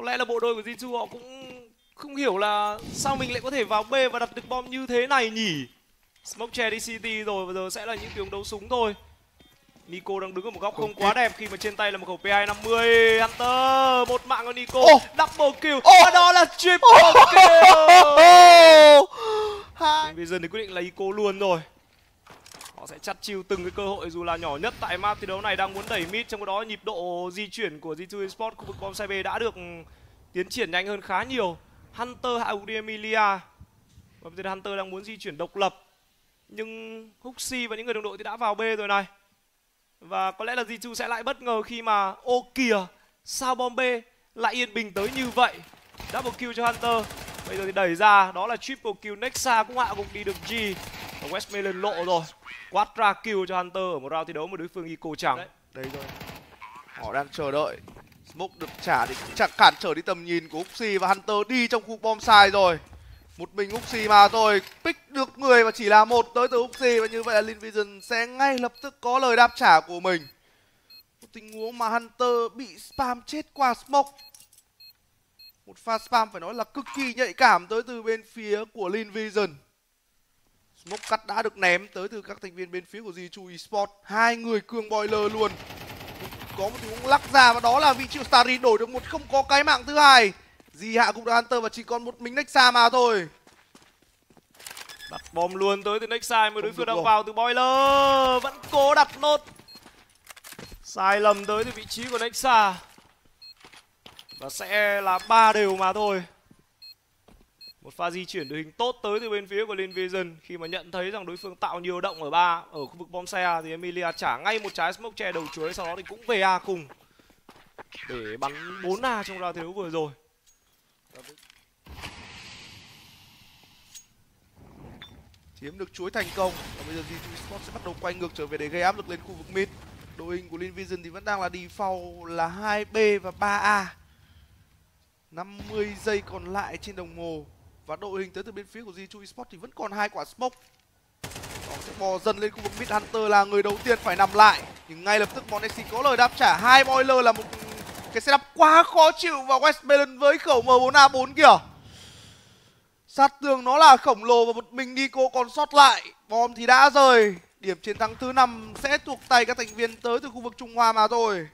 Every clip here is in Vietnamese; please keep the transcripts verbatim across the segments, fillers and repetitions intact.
Có lẽ là bộ đôi của gi hai họ cũng không hiểu là sao mình lại có thể vào B và đặt được bom như thế này nhỉ. Smoke che đi xê tê rồi, bây giờ sẽ là những tiếng đấu súng thôi. Nico đang đứng ở một góc không quá đẹp khi mà trên tay là một khẩu P hai năm mươi. Hunter, một mạng của Nico, oh. double kill, oh. và đó là triple kill. Vision thì quyết định là Ico luôn rồi. Họ sẽ chắt chiu từng cái cơ hội dù là nhỏ nhất tại map thi đấu này, đang muốn đẩy mid, trong đó nhịp độ di chuyển của gi hai Esports khu vực bom side B đã được tiến triển nhanh hơn khá nhiều. Hunter hạ gục đi Emilia. Và bây giờ Hunter đang muốn di chuyển độc lập. Nhưng Huxi và những người đồng đội thì đã vào B rồi này. Và có lẽ là gi hai sẽ lại bất ngờ khi mà ô kìa, sao bom B lại yên bình tới như vậy. Double kill cho Hunter. Bây giờ thì đẩy ra, đó là triple kill. Nexa cũng hạ gục đi được G. Và Westmelon lộ rồi. Quadra kill cho Hunter ở một round thi đấu mà đối phương Ico chẳng. Đấy, đây rồi. Họ đang chờ đợi smoke được trả để chặn cản trở đi tầm nhìn của Huxi, và Hunter đi trong khu bom sai rồi. Một mình Huxi mà thôi, pick được người và chỉ là một tới từ Huxi, và như vậy là Linvision sẽ ngay lập tức có lời đáp trả của mình. Một tình huống mà Hunter bị spam chết qua smoke. Một pha spam phải nói là cực kỳ nhạy cảm tới từ bên phía của Linvision. Smoke cắt đã được ném tới từ các thành viên bên phía của gi hai Esports. Hai người cường boiler luôn. Có một tình huống lắc ra và đó là vị trí Starry đổi được một không có cái mạng thứ hai. Di hạ cũng được Hunter và chỉ còn một mình Nexa mà thôi. Đặt bom luôn tới từ Nexa mà đối phương đang vào từ boiler. Vẫn cố đặt nốt. Sai lầm tới từ vị trí của Nexa. Và sẽ là ba đều mà thôi. Một pha di chuyển đội hình tốt tới từ bên phía của Linvision. Khi mà nhận thấy rằng đối phương tạo nhiều động ở ba ở khu vực bom xe thì Emilia trả ngay một trái smoke che đầu chuối, sau đó thì cũng về A cùng để bắn bốn A trong round thi đấu vừa rồi. Chiếm được chuối thành công và bây giờ gi hai Esports sẽ bắt đầu quay ngược trở về để gây áp lực lên khu vực mid. Đội hình của Linvision thì vẫn đang là default là hai B và ba A. năm mươi giây còn lại trên đồng hồ. Và đội hình tới từ bên phía của gi hai Esports thì vẫn còn hai quả smoke. Họ sẽ bò dần lên khu vực mid. Hunter là người đầu tiên phải nằm lại, nhưng ngay lập tức Monexi có lời đáp trả. Hai boiler là một cái setup quá khó chịu, và Westmelon với khẩu M bốn A bốn kìa. Sát tường nó là khổng lồ và một mình Nico còn sót lại. Bom thì đã rời. Điểm chiến thắng thứ năm sẽ thuộc tay các thành viên tới từ khu vực Trung Hoa mà thôi.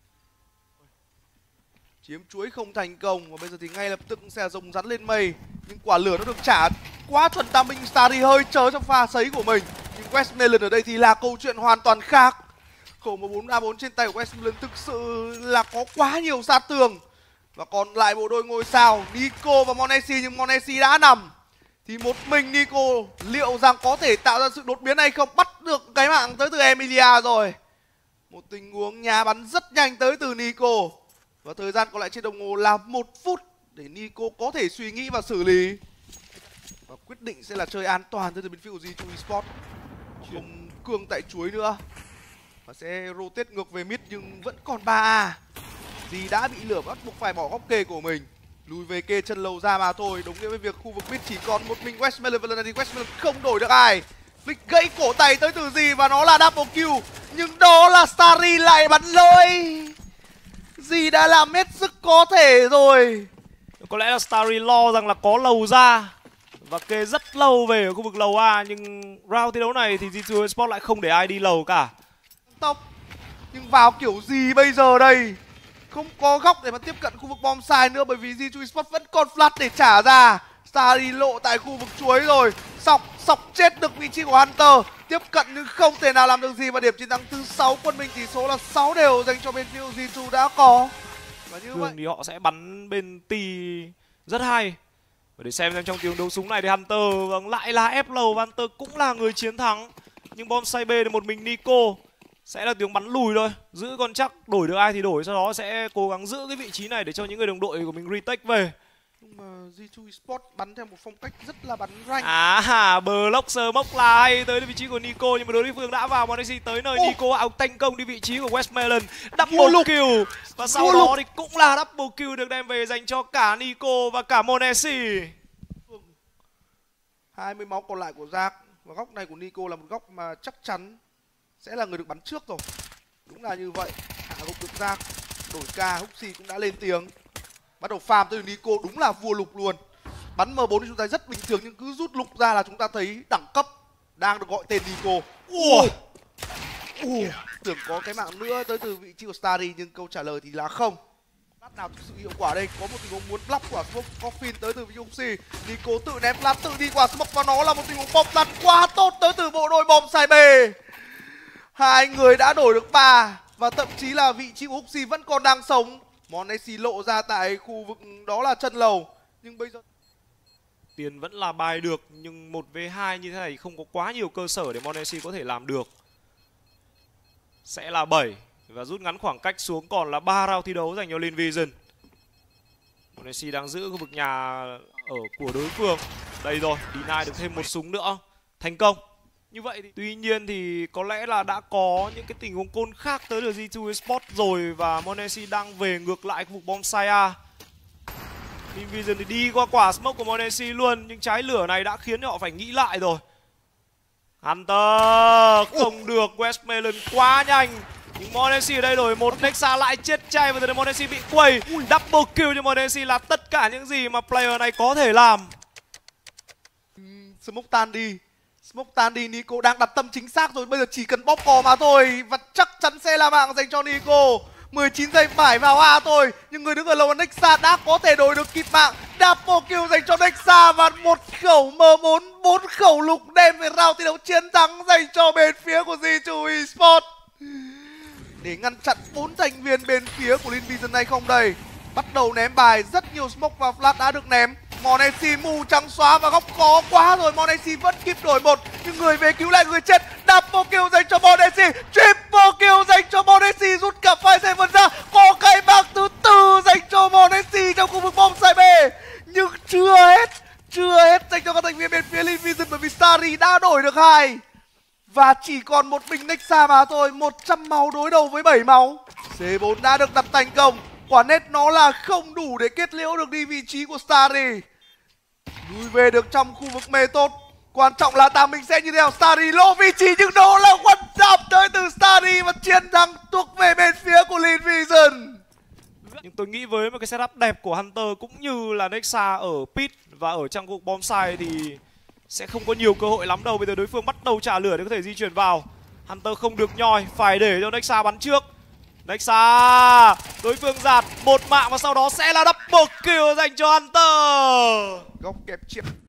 Chiếm chuối không thành công và bây giờ thì ngay lập tức sẽ rồng rắn lên mây. Nhưng quả lửa nó được trả quá chuẩn. Timing Starry hơi chớ trong pha sấy của mình. Nhưng Westmelon ở đây thì là câu chuyện hoàn toàn khác. Khẩu M bốn A bốn trên tay của Westmelon thực sự là có quá nhiều sát tường. Và còn lại bộ đôi ngôi sao Nico và Monesi, nhưng Monesi đã nằm. Thì một mình Nico liệu rằng có thể tạo ra sự đột biến hay không? Bắt được cái mạng tới từ Emilia rồi. Một tình huống nhà bắn rất nhanh tới từ Nico. Và thời gian còn lại trên đồng hồ là một phút để Nico có thể suy nghĩ và xử lý. Và quyết định sẽ là chơi an toàn tới từ bên phía của gi hai Esports. Không cương tại chuối nữa. Và sẽ rotate ngược về mid nhưng vẫn còn ba A. Dì đã bị lửa bắt buộc phải bỏ góc kê của mình. Lùi về kê chân lầu ra mà thôi. Đồng nghĩa với việc khu vực mid chỉ còn một mình Westmelon. Và lần này thì Westmelon không đổi được ai. Flick gãy cổ tay tới từ gì và nó là double kill. Nhưng đó là Starry lại bắn lôi. Dì đã làm hết sức có thể rồi. Có lẽ là Starry lo rằng là có lầu ra và kê rất lâu về ở khu vực lầu A. Nhưng round thi đấu này thì gi hai Esports lại không để ai đi lầu cả. Tốc. Nhưng vào kiểu gì bây giờ đây? Không có góc để mà tiếp cận khu vực bom sai nữa, bởi vì gi hai Esports vẫn còn flash để trả ra. Starry lộ tại khu vực chuối rồi. Sọc, sọc chết được vị trí của Hunter. Tiếp cận nhưng không thể nào làm được gì. Và điểm chiến thắng thứ sáu quân mình tỷ số là sáu đều dành cho bên phía gi hai đã có. Và như Thường vậy thì họ sẽ bắn bên T rất hay. Và để xem xem trong tiếng đấu súng này thì Hunter vâng, lại là ép lầu. Hunter cũng là người chiến thắng. Nhưng bom say B thì một mình Nico sẽ là tiếng bắn lùi thôi. Giữ con chắc, đổi được ai thì đổi. Sau đó sẽ cố gắng giữ cái vị trí này để cho những người đồng đội của mình retake về. Nhưng mà gi hai Esports bắn theo một phong cách rất là bắn ranh. À, Blocker mốc là hay tới vị trí của Nico, nhưng mà đối phương đã vào Monesi tới nơi. oh. Nico áo thành công đi vị trí của Westmelon, double kill và sau Vô đó lục. thì cũng là double kill được đem về dành cho cả Nico và cả Monesi. hai mươi máu còn lại của Jack. Và góc này của Nico là một góc mà chắc chắn sẽ là người được bắn trước rồi. Đúng là như vậy. Hạ gục được Jack, đổi ca, Huxi cũng đã lên tiếng. Bắt đầu farm tới Nico đúng là vua lục luôn. Bắn M bốn thì chúng ta rất bình thường nhưng cứ rút lục ra là chúng ta thấy đẳng cấp đang được gọi tên Nico. Ủa. Ủa. Tưởng có cái mạng nữa tới từ vị trí của Starry nhưng câu trả lời thì là không. Lát nào thực sự hiệu quả đây, có một tình huống muốn block quả smoke coffin tới từ vị trí Oxy. Nico tự ném flash tự đi quả smoke và nó là một tình huống bom lăn quá tốt tới từ bộ đôi bom sai bề. Hai người đã đổi được ba và thậm chí là vị trí của Oxy vẫn còn đang sống. Monesi lộ ra tại khu vực đó là chân lầu nhưng bây giờ tiền vẫn là bài được nhưng một vs hai như thế này không có quá nhiều cơ sở để Monesi có thể làm được. Sẽ là bảy và rút ngắn khoảng cách xuống còn là ba round thi đấu dành cho Lin Vision. Monesi đang giữ khu vực nhà ở của đối phương. Đây rồi, deny được thêm một súng nữa. Thành công. Như vậy thì tuy nhiên thì có lẽ là đã có những cái tình huống côn khác tới được giê hai Esports rồi và Monesi đang về ngược lại khu vực bonsai A. Lin Vision thì đi qua quả smoke của Monesi luôn nhưng trái lửa này đã khiến họ phải nghĩ lại rồi. Hunter không được, Westmelon quá nhanh. Nhưng Monesi ở đây rồi, một Nexa lại chết chay và giờ Monesi bị quầy. Double kill cho Monesi là tất cả những gì mà player này có thể làm. uhm, Smoke tan đi. Smoke tan đi, Nico đang đặt tâm chính xác rồi, bây giờ chỉ cần bóp cò mà thôi. Và chắc chắn sẽ là mạng dành cho Nico. mười chín giây phải vào A thôi. Nhưng người đứng ở lầu Nexa đã có thể đổi được kịp mạng. Double kill dành cho Nexa và một khẩu M bốn, bốn khẩu lục đem về round thi đấu chiến thắng dành cho bên phía của giê hai Esports. Để ngăn chặn bốn thành viên bên phía của Lin Vision hay không đây. Bắt đầu ném bài, rất nhiều smoke và flash đã được ném. Monesi mù trắng xóa và góc khó quá rồi, Monesi vẫn kịp đổi một nhưng người về cứu lại người chết. Double kill dành cho Monesi, triple kill dành cho Monesi, rút cả five seven ra. Có cái bạc thứ tư dành cho Monesi trong khu vực bonsai B. Nhưng chưa hết, chưa hết dành cho các thành viên bên phía Lin Vision bởi vì Starry đã đổi được hai. Và chỉ còn một mình Nexa mà thôi, một trăm máu đối đầu với bảy máu. C bốn đã được đặt thành công. Quả nét nó là không đủ để kết liễu được đi vị trí của Starry. Lùi về được trong khu vực mê tốt. Quan trọng là tàng mình sẽ như thế nào. Starry lộ vị trí nhưng đó là one tap tới từ Starry và chiến thắng thuộc về bên phía của Lin Vision. Nhưng tôi nghĩ với một cái setup đẹp của Hunter cũng như là Nexa ở pit và ở trong khu vực bonsai thì sẽ không có nhiều cơ hội lắm đâu. Bây giờ đối phương bắt đầu trả lửa để có thể di chuyển vào. Hunter không được nhoi, phải để cho Nexa bắn trước. Nexa, đối phương giạt một mạng và sau đó sẽ là double kill dành cho Hunter. Góc kẹp chiếc.